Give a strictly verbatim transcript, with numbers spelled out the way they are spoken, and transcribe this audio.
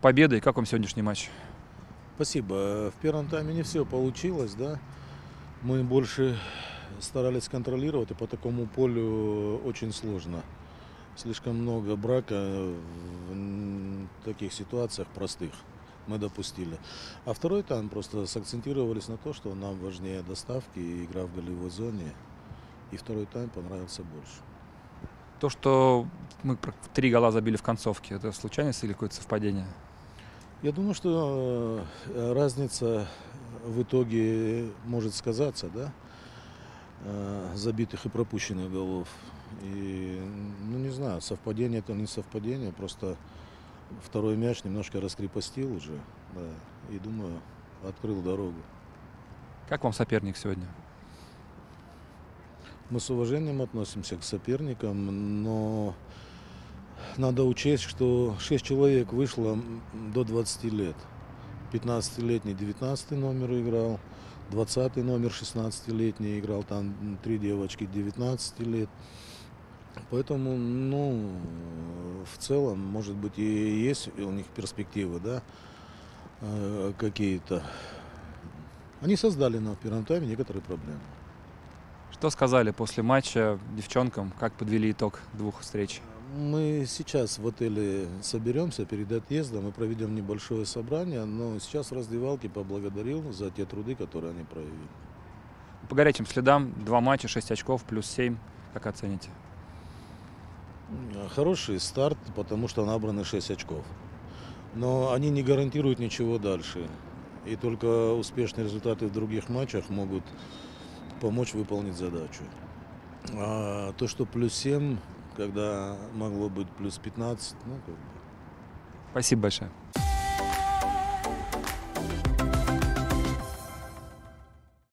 победой. Как вам сегодняшний матч? Спасибо. В первом тайме не все получилось, да. Мы больше старались контролировать, и по такому полю очень сложно. Слишком много брака в таких ситуациях простых мы допустили. А второй тайм просто сакцентировались на то, что нам важнее доставки и игра в голевой зоне. И второй тайм понравился больше. То, что мы три гола забили в концовке, это случайность или какое-то совпадение? Я думаю, что разница в итоге может сказаться, да, забитых и пропущенных голов. И, ну не знаю, совпадение это не совпадение, просто второй мяч немножко раскрепостил уже, да, и, думаю, открыл дорогу. Как вам соперник сегодня? Мы с уважением относимся к соперникам, но надо учесть, что шесть человек вышло до двадцати лет. пятнадцатилетний девятнадцатый номер играл, двадцатый номер шестнадцатилетний играл, там три девочки девятнадцати лет. Поэтому, ну, в целом, может быть, и есть у них перспективы, да, какие-то. Они создали на первом тайме некоторые проблемы. Что сказали после матча девчонкам, как подвели итог двух встреч? Мы сейчас в отеле соберемся перед отъездом и проведем небольшое собрание, но сейчас в раздевалке поблагодарил за те труды, которые они проявили. По горячим следам два матча, шесть очков, плюс семь. Как оцените? Хороший старт, потому что набраны шесть очков. Но они не гарантируют ничего дальше. И только успешные результаты в других матчах могут помочь выполнить задачу. А то, что плюс семь, когда могло быть плюс пятнадцать, ну как бы. Спасибо большое.